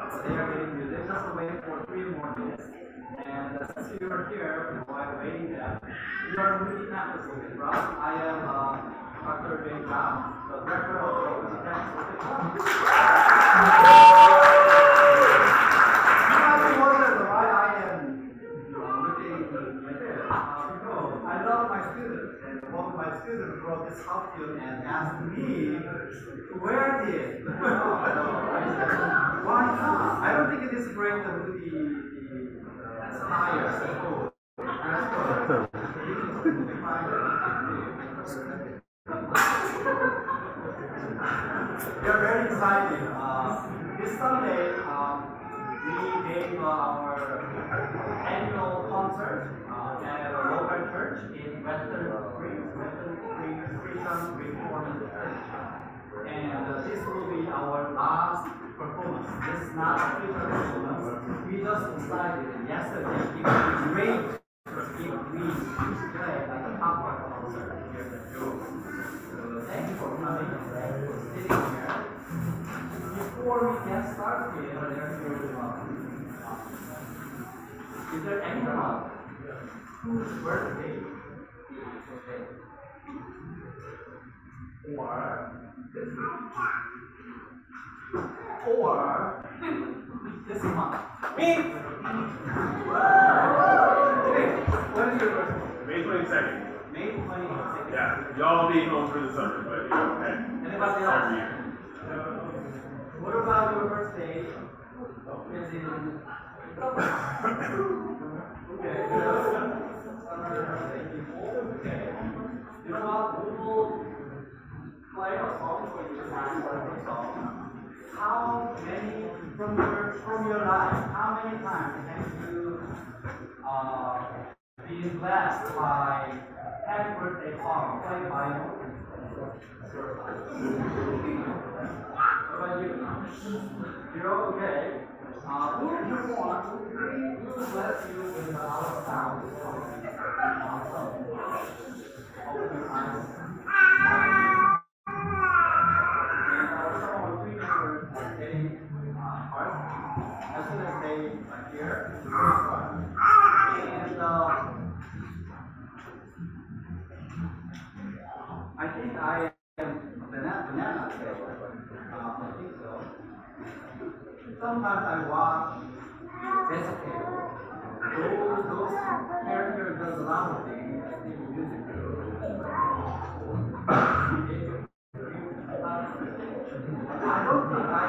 So they are getting music. Just wait for 3 more minutes. And since you are here while waiting there, you are really campus with right? I am Dr. Jane Brown, the director of the campus with You might be wondering why I am looking like this. Because I love my students, and one of my students brought this costume and asked me to wear this. I said, why not? I don't think it is great to do the attire. We are very excited. This Sunday, we gave our annual concert at a local church in Western Christian Reformed Church. And this will be our last performance. This is not a future performance. We just decided yesterday it would be great if we play like a pop-up concert here at the show. So thank you for coming and thank you for sitting here. Before we get started, is there anyone whose birthday is today? Or this month? Me! When is your birthday? May 22nd. May 22nd. Yeah, y'all be home for the summer, but you know, okay. Anybody else? What about your birthday? Is in okay. You know what? We will play a song for you, a birthday song. How many from your life? How many times have you been blessed by happy birthday song played by you? What about you? You're okay. Who do you want? Who will bless you with our sound? Awesome. Open your eyes. As soon as they are here, and I think I am banana flavor. I think so. Sometimes I watch Desicate. Those characters does a lot of things. I think music I don't think I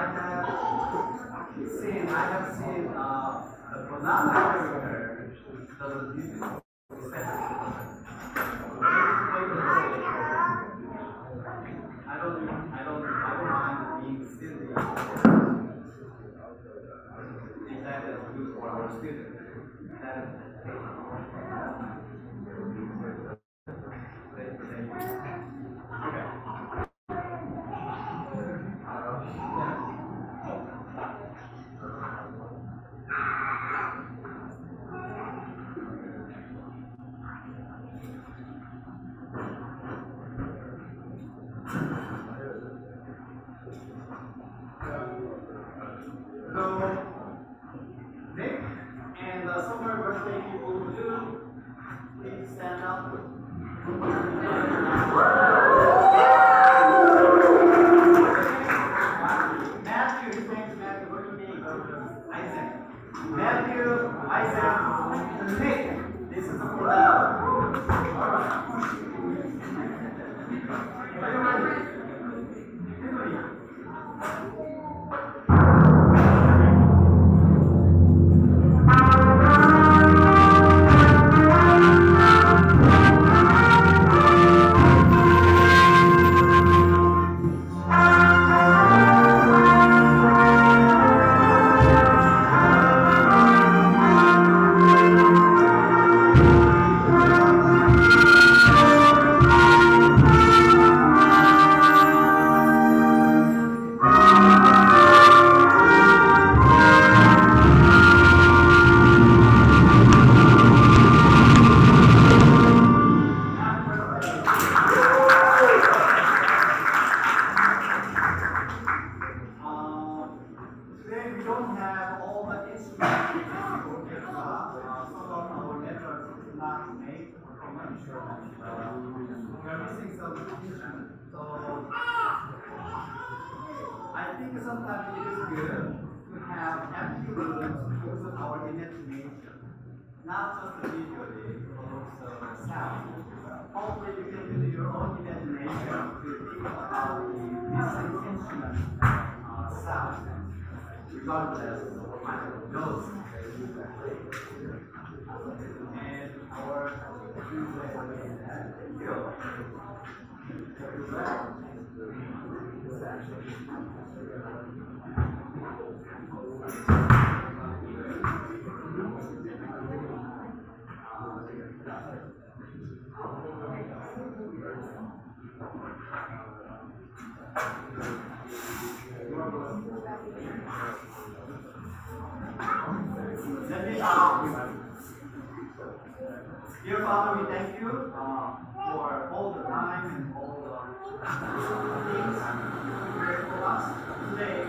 have seen the banana character does music. I don't mind being silly. That is good for our students. That is okay. So, Nick and the summer birthday people who do, please stand up. Matthew, his name is Matthew. What do you mean? Isaac. Matthew, Isaac, Nick. This is a collab. Alright. good to have empty rooms to use our imagination, not just visually, but also sound. Hopefully you can use your own imagination to think about the missing instrument sound, regardless of what kind of notes you play. And our let me dear Father, we thank you for all the time and all the things you created for us. Today,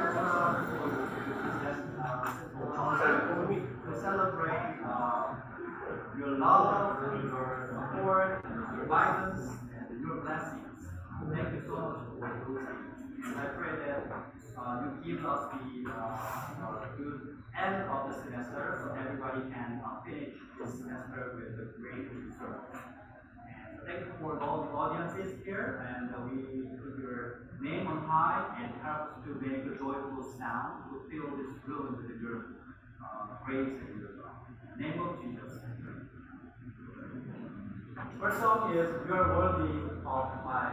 we celebrate your love, your support, your guidance, and your blessings. Thank you so much for what you do. And I pray that you give us the good end of the semester so everybody can finish this semester with a great result. And thank you for all the audiences here, and we put your name on high and help us to make a joyful sound to fill this room with your praise and your love. In the name of Jesus. First song is You Are Worthy of My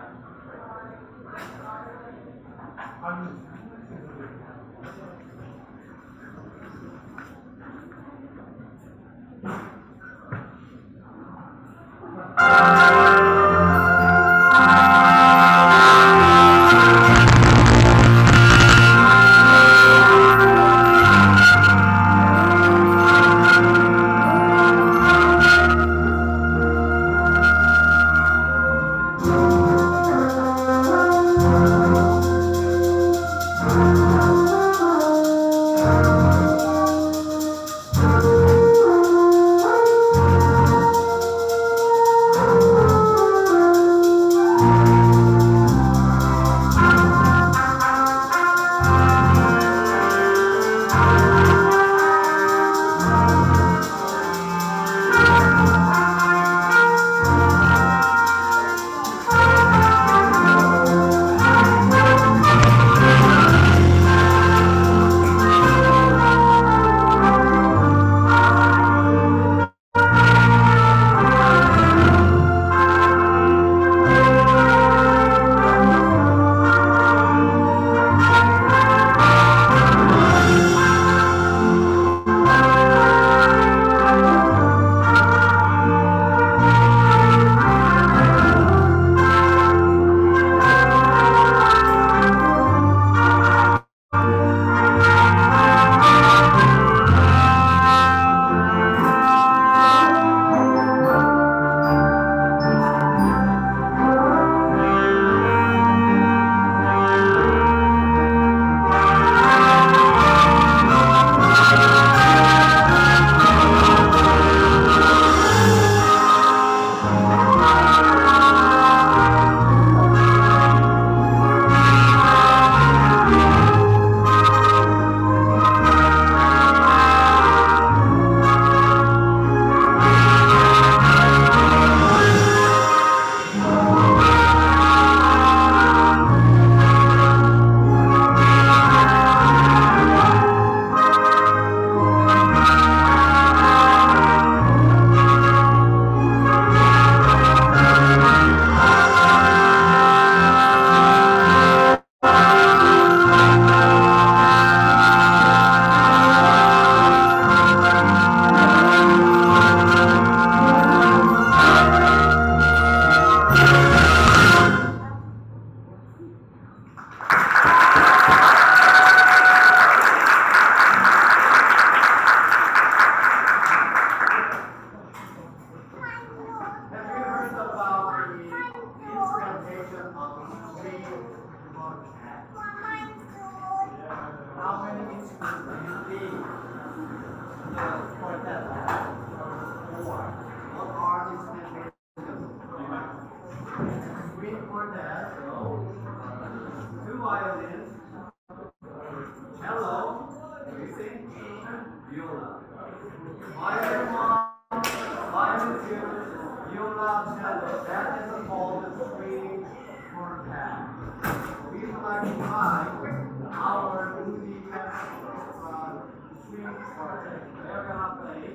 viola. Violin 1, violin 2, viola, cello. That is called the string quartet. We would like to invite our music string quartet. They're gonna play.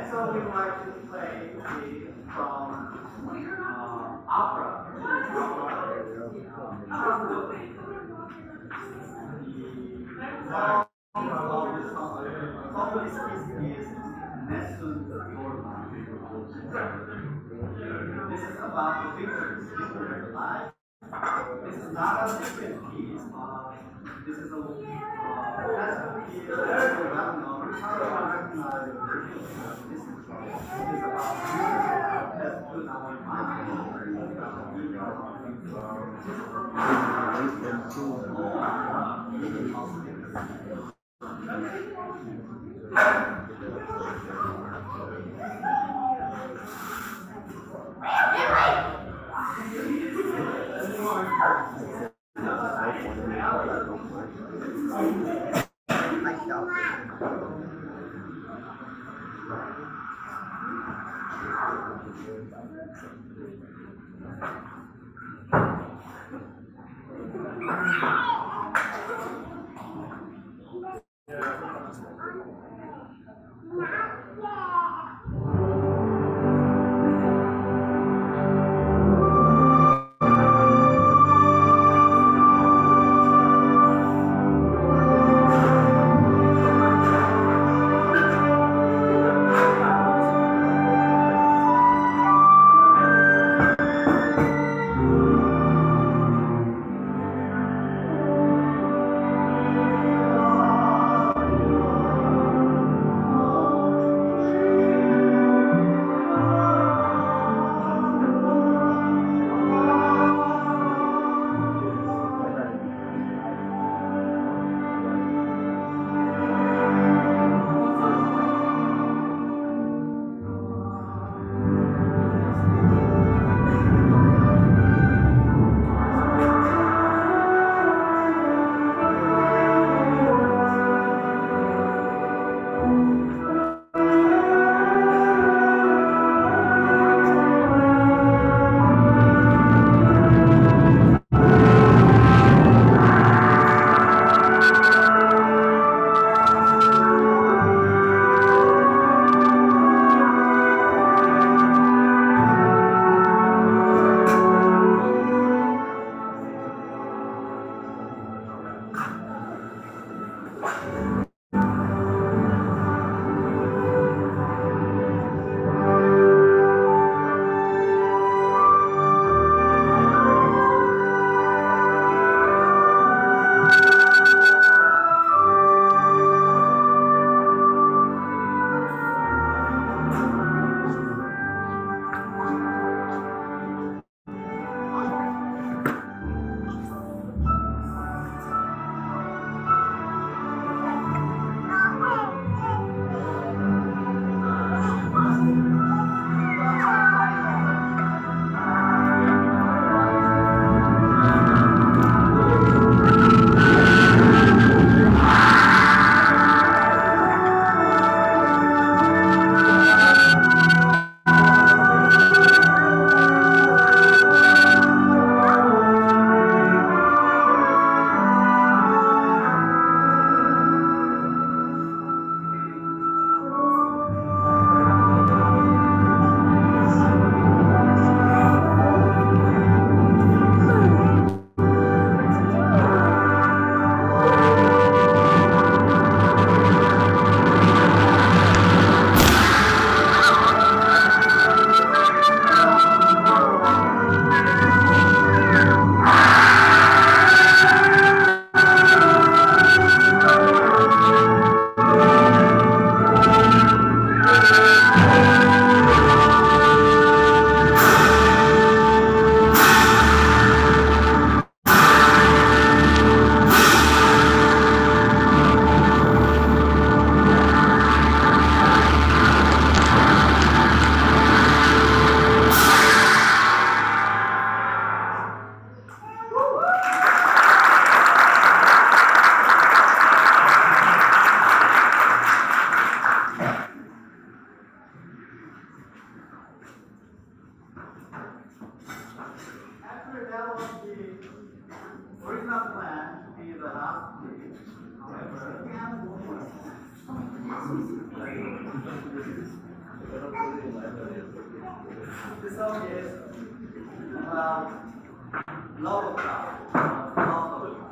so we would like to play from opera. This is Nessun Dorma. This is about the victories in life. This is not a different piece. This is a classical piece, very well known. How do I recognize the version? This is about music that's put our mind. This song is about love of God, love of God.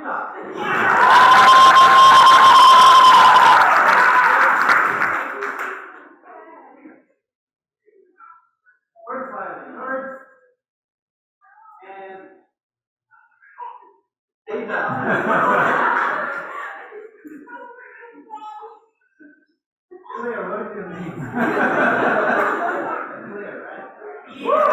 up. First violin, first, and stay down. Clear, what is your name? Clear, right?